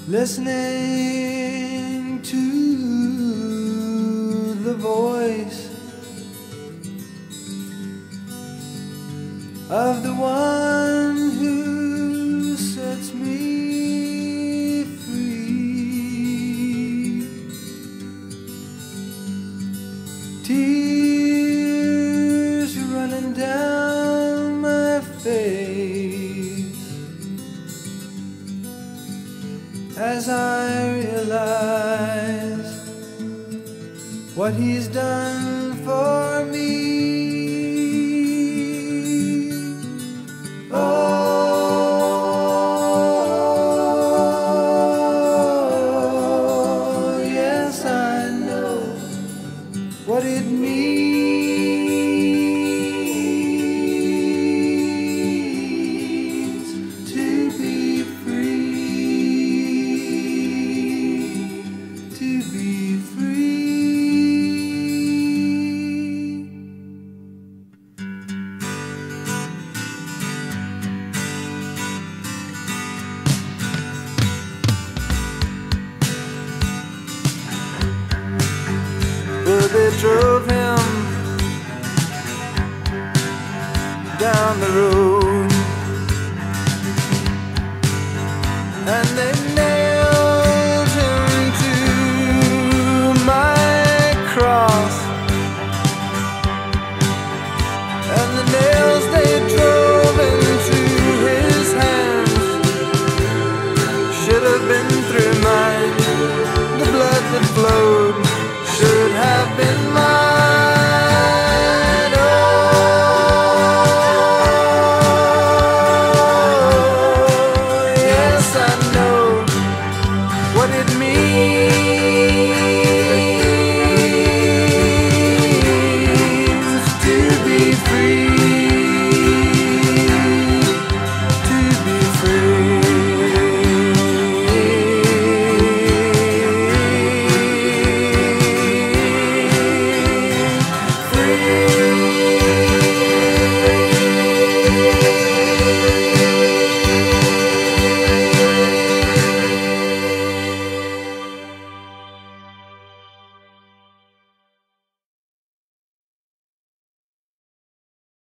listening to the voice of the one who sets me free. Tears running down my face as I realize what he's done for me. Oh, yes, I know what it means to be free, to be free. But they drove him down the road.